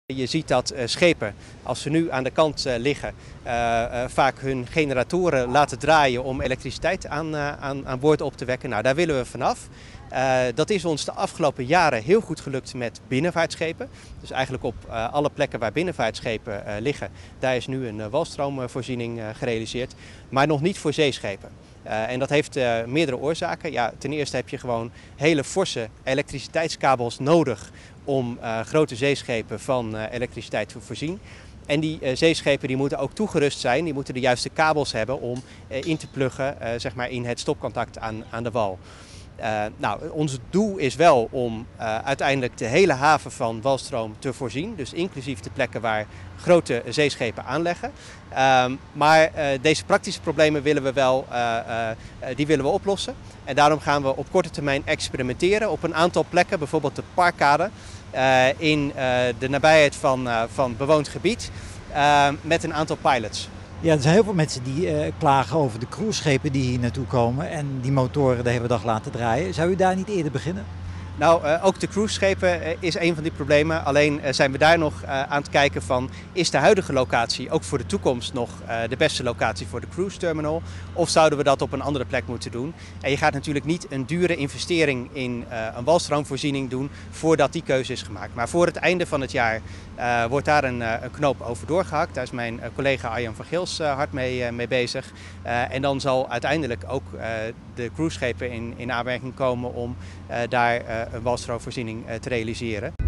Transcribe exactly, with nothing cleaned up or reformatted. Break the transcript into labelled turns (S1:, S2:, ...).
S1: Je ziet dat uh, schepen, als ze nu aan de kant uh, liggen, uh, uh, vaak hun generatoren laten draaien om elektriciteit aan, uh, aan, aan boord op te wekken. Nou, daar willen we vanaf. Uh, dat is ons de afgelopen jaren heel goed gelukt met binnenvaartschepen. Dus eigenlijk op uh, alle plekken waar binnenvaartschepen uh, liggen, daar is nu een uh, walstroomvoorziening uh, gerealiseerd, maar nog niet voor zeeschepen. Uh, en dat heeft uh, meerdere oorzaken. Ja, ten eerste heb je gewoon hele forse elektriciteitskabels nodig om uh, grote zeeschepen van uh, elektriciteit te voorzien. En die uh, zeeschepen die moeten ook toegerust zijn, die moeten de juiste kabels hebben om uh, in te pluggen uh, zeg maar in het stopcontact aan, aan de wal. Uh, nou, ons doel is wel om uh, uiteindelijk de hele haven van walstroom te voorzien, dus inclusief de plekken waar grote zeeschepen aanleggen. Uh, maar uh, deze praktische problemen willen we wel uh, uh, die willen we oplossen. En daarom gaan we op korte termijn experimenteren op een aantal plekken, bijvoorbeeld de Parkkade uh, in uh, de nabijheid van, uh, van bewoond gebied, uh, met een aantal pilots.
S2: Ja, er zijn heel veel mensen die uh, klagen over de cruiseschepen die hier naartoe komen en die motoren de hele dag laten draaien. Zou u daar niet eerder beginnen?
S1: Nou, uh, ook de cruiseschepen uh, is een van die problemen. Alleen uh, zijn we daar nog uh, aan het kijken van, is de huidige locatie ook voor de toekomst nog uh, de beste locatie voor de cruise terminal? Of zouden we dat op een andere plek moeten doen? En je gaat natuurlijk niet een dure investering in uh, een walstroomvoorziening doen voordat die keuze is gemaakt. Maar voor het einde van het jaar uh, wordt daar een, uh, een knoop over doorgehakt. Daar is mijn uh, collega Arjan van Gils uh, hard mee, uh, mee bezig. Uh, en dan zal uiteindelijk ook uh, de cruiseschepen in, in aanmerking komen om uh, daar uh, een walstroomvoorziening te realiseren.